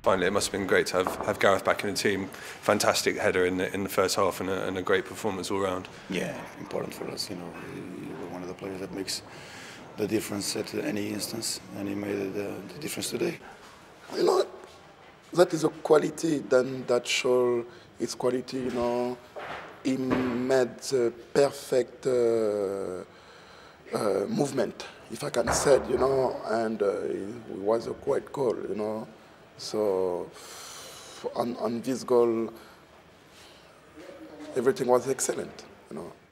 finally, it must have been great to have Gareth back in the team. Fantastic header in the first half and a great performance all round. Yeah, important for us. You know, we're one of the players that makes the difference at any instance, and he made the difference today. You know, that is a quality then that shows its quality. You know, he made the perfect movement, if I can say it, you know, and it was a great goal, you know. So on this goal, everything was excellent, you know.